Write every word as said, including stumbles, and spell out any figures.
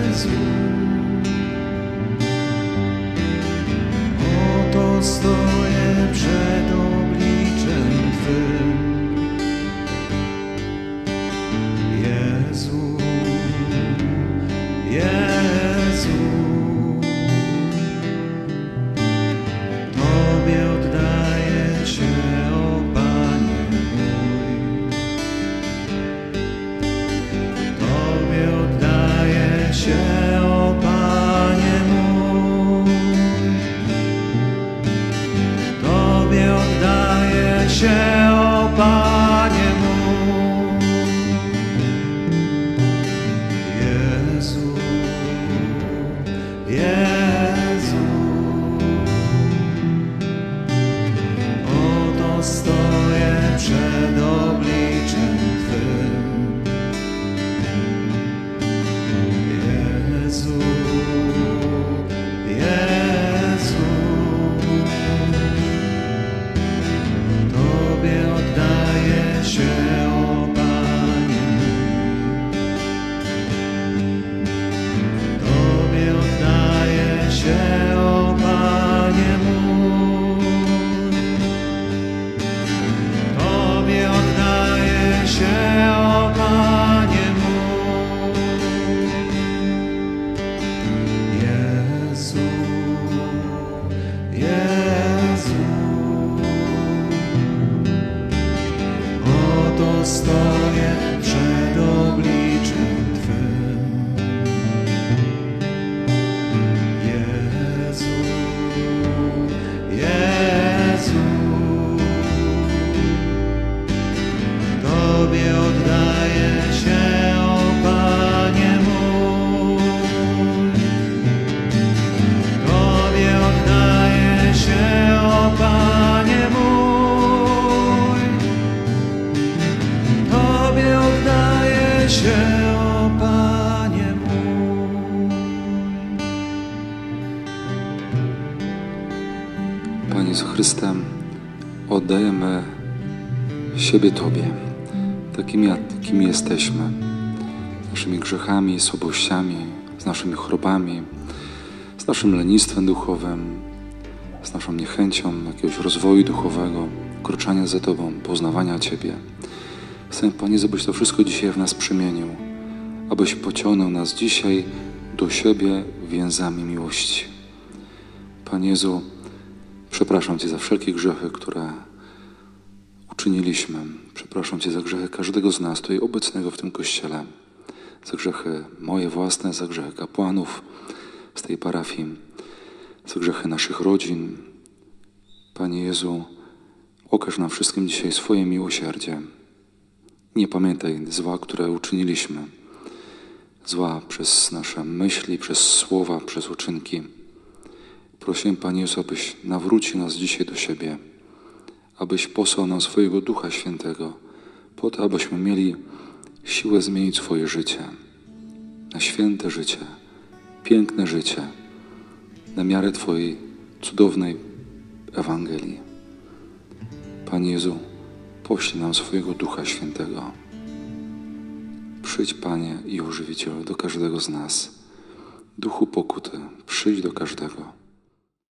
Oto stoję przed obliczem Twym. Jezu, Jezu, Tobie oddaję się, o Panie mój. Tobie oddaję się, o Panie mój. Tobie oddaję się, o Panie mój. Jezu, Jezu, oto stoję przed obliczem Twym. Jezu, Jezu, Tobie oddaję się, o Panie mój. Tobie oddaję się, o Panie mój. Tobie oddaję się, o Panie mój. Jezu, Jezu, oto stoję przed obliczem Twym. Jezu, Jezu, Tobie oddaję się, o Panie mój. Tobie oddaję się, o Panie mój. Tobie oddaję się, o Panie mój. Panie Jezu Chryste, oddajemy siebie Tobie, takimi, jakimi jesteśmy, z naszymi grzechami, słabościami, z naszymi chorobami, z naszym lenistwem duchowym, z naszą niechęcią jakiegoś rozwoju duchowego, kroczenia za Tobą, poznawania Ciebie. Chcę, Panie, abyś to wszystko dzisiaj w nas przemienił, abyś pociągnął nas dzisiaj do siebie więzami miłości. Panie Jezu, przepraszam Cię za wszelkie grzechy, które uczyniliśmy. Przepraszam Cię za grzechy każdego z nas tutaj obecnego w tym Kościele. Za grzechy moje własne, za grzechy kapłanów z tej parafii, za grzechy naszych rodzin. Panie Jezu, okaż nam wszystkim dzisiaj swoje miłosierdzie. Nie pamiętaj zła, które uczyniliśmy. Zła przez nasze myśli, przez słowa, przez uczynki. Prosimy, Panie Jezu, abyś nawrócił nas dzisiaj do siebie, abyś posłał nam swojego Ducha Świętego, po to, abyśmy mieli siłę zmienić swoje życie na święte życie, piękne życie, na miarę Twojej cudownej Ewangelii. Panie Jezu, poślij nam swojego Ducha Świętego. Przyjdź, Panie, i Ożywicielu do każdego z nas. Duchu pokuty, przyjdź do każdego.